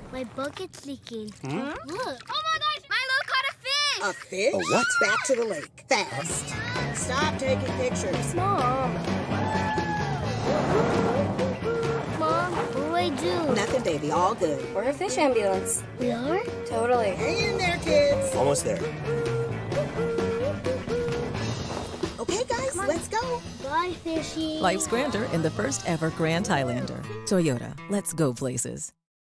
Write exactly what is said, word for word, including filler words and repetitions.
My bucket's leaking. Hmm? Look. Oh my gosh, Milo caught a fish! A fish? A what? Back to the lake. Fast. Stop taking pictures. Mom. Mom, what do I do? Nothing, baby. All good. We're a fish ambulance. We are? Totally. Hang in there, kids. Almost there. Okay, guys, let's go. Bye, fishy. Life's grander in the first ever Grand Highlander. Toyota, let's go places.